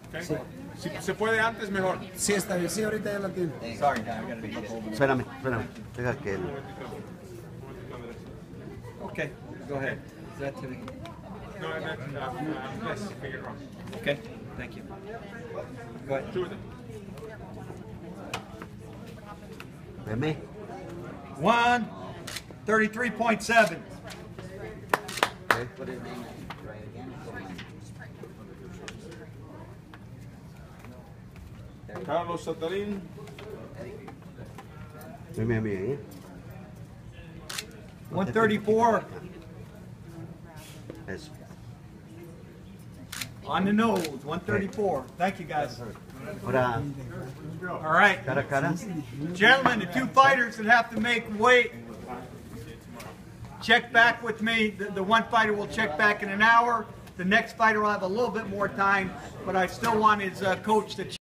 Okay. Sí. Si se puede antes, mejor. Sí, está bien. Sí, ahorita ya la tiene. Sorry, Dad, I gotta look over. Espérame. Deja que él. Okay, go ahead. Is that to me? No, yes, Figueroa. Okay, thank you. Go ahead. Two of them. Veme. 133.7. Okay. Carlos Satarín. Veme a mí, ¿eh? 134 Eso. on the nose. 134. Thank you, guys. Ahora, All right, cara a cara. gentlemen, the two fighters that have to make weight, check back with me. The one fighter will check back in an hour. The next fighter will have a little bit more time, but I still want his coach to